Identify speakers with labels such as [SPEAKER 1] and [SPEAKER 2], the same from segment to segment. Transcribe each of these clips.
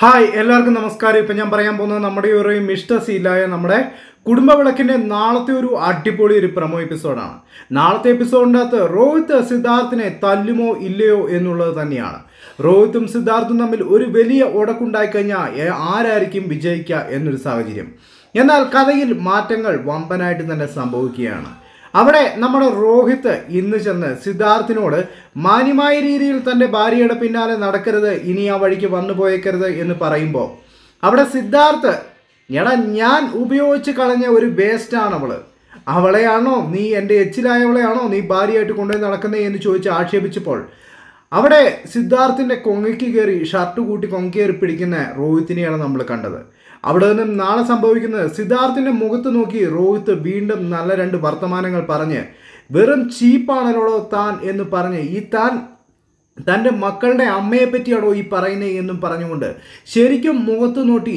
[SPEAKER 1] Hi എല്ലാവർക്കും നമസ്കാരം. ഇപ്പം ഞാൻ പറയാൻ പോകുന്നത് നമ്മുടെ ഒരു മിസ്റ്റർ സീലായ നമ്മുടെ കുടുംബവിളക്കിൻ്റെ നാളത്തെ ഒരു അടിപൊളി ഒരു പ്രമോ എപ്പിസോഡാണ്. നാളത്തെ എപ്പിസോഡിൻ്റെ അകത്ത് രോഹിത് സിദ്ധാർത്ഥിനെ തല്ലുമോ ഇല്ലയോ എന്നുള്ളത് തന്നെയാണ്. രോഹിത്തും സിദ്ധാർത്ഥും തമ്മിൽ ഒരു വലിയ ഉടക്കുണ്ടായിക്കഴിഞ്ഞാൽ ആരായിരിക്കും വിജയിക്കുക എന്നൊരു സാഹചര്യം. എന്നാൽ കഥയിൽ മാറ്റങ്ങൾ വമ്പനായിട്ട് തന്നെ സംഭവിക്കുകയാണ്. അവിടെ നമ്മുടെ രോഹിത് ഇന്ന് ചെന്ന് സിദ്ധാർത്ഥിനോട് മാന്യമായ രീതിയിൽ തൻ്റെ ഭാര്യയുടെ പിന്നാലെ നടക്കരുത്, ഇനി ആ വഴിക്ക് വന്നു പോയേക്കരുത് എന്ന് പറയുമ്പോൾ അവിടെ സിദ്ധാർത്ഥ് എടാ ഞാൻ ഉപയോഗിച്ച് കളഞ്ഞ ഒരു വേസ്റ്റാണ് അവളെയാണോ നീ എൻ്റെ എച്ചിലായവളെയാണോ നീ ഭാര്യയായിട്ട് കൊണ്ടുപോയി നടക്കുന്നത് എന്ന് ചോദിച്ച് ആക്ഷേപിച്ചപ്പോൾ അവിടെ സിദ്ധാർത്ഥിൻ്റെ കൊങ്ങയ്ക്ക് കയറി ഷർട്ട് കൂട്ടി കൊങ്കേറി പിടിക്കുന്ന രോഹിത്തിനെയാണ് നമ്മൾ കണ്ടത്. അവിടെ നിന്നും നാളെ സംഭവിക്കുന്നത് സിദ്ധാർത്ഥിൻ്റെ മുഖത്ത് നോക്കി രോഹിത് വീണ്ടും നല്ല രണ്ട് വർത്തമാനങ്ങൾ പറഞ്ഞ് വെറും ചീപ്പാണല്ലോ താൻ എന്ന് പറഞ്ഞ് ഈ താൻ തൻ്റെ മക്കളുടെ അമ്മയെ പറ്റിയാണോ ഈ പറയുന്നത് എന്നും പറഞ്ഞുകൊണ്ട് ശരിക്കും മുഖത്ത് നോട്ടി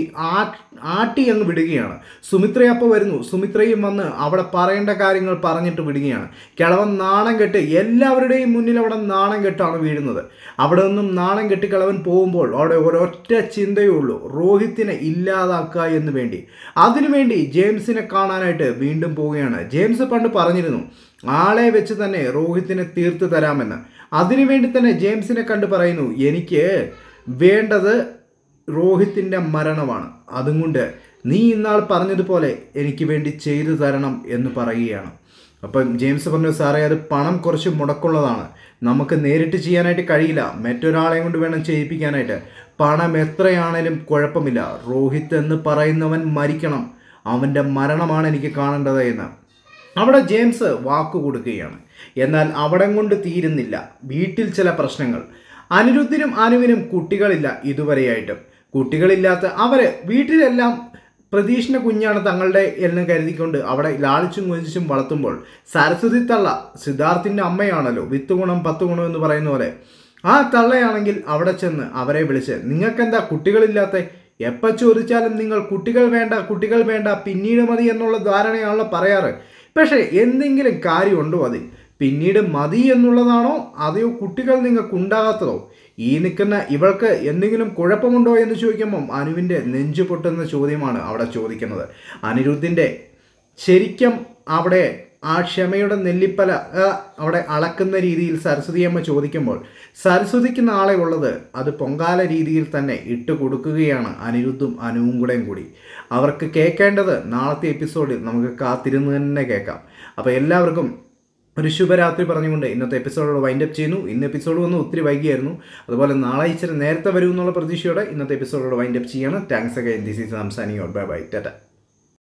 [SPEAKER 1] ആട്ടി അങ്ങ് വിടുകയാണ്. സുമിത്രയപ്പോൾ വരുന്നു. സുമിത്രയും വന്ന് അവിടെ പറയേണ്ട കാര്യങ്ങൾ പറഞ്ഞിട്ട് വിടുകയാണ്. കിളവൻ നാണം കെട്ട് എല്ലാവരുടെയും മുന്നിൽ അവിടെ നാണം കെട്ടാണ് വീഴുന്നത്. അവിടെ നിന്നും നാണം കെട്ടി കിളവൻ പോകുമ്പോൾ അവിടെ ഒരൊറ്റ ചിന്തയേ ഉള്ളൂ, രോഹിത്തിനെ ഇല്ലാതാക്കുക എന്ന് വേണ്ടി. അതിനുവേണ്ടി ജെയിംസിനെ കാണാനായിട്ട് വീണ്ടും പോവുകയാണ്. ജെയിംസ് പണ്ട് പറഞ്ഞിരുന്നു ആളെ വെച്ച് തന്നെ രോഹിത്തിനെ തീർത്ത് തരാമെന്ന്. അതിനുവേണ്ടി തന്നെ ജെയിംസിനെ കണ്ട് പറയുന്നു എനിക്ക് വേണ്ടത് രോഹിത്തിൻ്റെ മരണമാണ്, അതുകൊണ്ട് നീ ഇന്നാൾ പറഞ്ഞതുപോലെ എനിക്ക് വേണ്ടി ചെയ്തു തരണം എന്ന് പറയുകയാണ്. അപ്പം ജെയിംസ് പറഞ്ഞു സാറേ അത് പണം കുറച്ച് മുടക്കുള്ളതാണ്, നമുക്ക് നേരിട്ട് ചെയ്യാനായിട്ട് കഴിയില്ല, മറ്റൊരാളെ കൊണ്ട് വേണം ചെയ്യിപ്പിക്കാനായിട്ട്. പണം എത്രയാണേലും കുഴപ്പമില്ല, രോഹിത് എന്ന് പറയുന്നവൻ മരിക്കണം, അവൻ്റെ മരണമാണ് എനിക്ക് കാണേണ്ടത് എന്ന് അവിടെ ജെയിംസ് വാക്കു കൊടുക്കുകയാണ്. എന്നാൽ അവിടെ കൊണ്ട് തീരുന്നില്ല. വീട്ടിൽ ചില പ്രശ്നങ്ങൾ. അനിരുദ്ധിനും അനുവിനും കുട്ടികളില്ല ഇതുവരെയായിട്ടും. കുട്ടികളില്ലാത്ത അവർ വീട്ടിലെല്ലാം പ്രതീക്ഷിൻ്റെ കുഞ്ഞാണ് തങ്ങളുടെ എന്ന് കരുതിക്കൊണ്ട് അവിടെ ലാളിച്ചും കൊഞ്ചിച്ചും വളർത്തുമ്പോൾ സരസ്വതി തള്ള സിദ്ധാർത്ഥിൻ്റെ അമ്മയാണല്ലോ, 10 ഗുണം 10 ഗുണം എന്ന് പറയുന്ന പോലെ. ആ തള്ളയാണെങ്കിൽ അവിടെ ചെന്ന് അവരെ വിളിച്ച് നിങ്ങൾക്കെന്താ കുട്ടികളില്ലാത്ത, എപ്പോൾ ചോദിച്ചാലും നിങ്ങൾ കുട്ടികൾ വേണ്ട പിന്നീട് മതി എന്നുള്ള ധാരണയാണല്ലോ പറയാറ്. പക്ഷേ എന്തെങ്കിലും കാര്യമുണ്ടോ അതിൽ? പിന്നീട് മതി എന്നുള്ളതാണോ അതെയോ കുട്ടികൾ നിങ്ങൾക്ക് ഉണ്ടാകാത്തതോ? ഈ നിൽക്കുന്ന ഇവൾക്ക് എന്തെങ്കിലും കുഴപ്പമുണ്ടോ എന്ന് ചോദിക്കുമ്പം അനുവിൻ്റെ നെഞ്ചു പൊട്ടുന്ന ചോദ്യമാണ് അവിടെ ചോദിക്കുന്നത്. അനിരുദ്ധിൻ്റെ ശരിക്കും അവിടെ ആ ക്ഷമയുടെ നെല്ലിപ്പല അവിടെ അളക്കുന്ന രീതിയിൽ സരസ്വതിയമ്മ ചോദിക്കുമ്പോൾ സരസ്വതിക്ക് നാളെ ഉള്ളത് അത് പൊങ്കാല രീതിയിൽ തന്നെ ഇട്ട് കൊടുക്കുകയാണ് അനിരുദ്ധും അനുവും കൂടി. അവർക്ക് കേൾക്കേണ്ടത് നാളത്തെ എപ്പിസോഡിൽ നമുക്ക് കാത്തിരുന്ന് തന്നെ കേൾക്കാം. അപ്പോൾ എല്ലാവർക്കും ഒരു ശുഭരാത്രി പറഞ്ഞുകൊണ്ട് ഇന്നത്തെ എപ്പിസോഡോട് വൈൻഡപ്പ് ചെയ്യുന്നു. ഇന്ന് എപ്പിസോഡ് വന്ന് ഒത്തിരി വൈകിയായിരുന്നു, അതുപോലെ നാളെ ഇച്ചിരി നേരത്തെ വരും എന്നുള്ള പ്രതീക്ഷയോടെ ഇന്നത്തെ എപ്പിസോഡോട് വൈൻഡപ്പ് ചെയ്യണം. Thanks again. This is Sam signing out. Bye bye. Tata.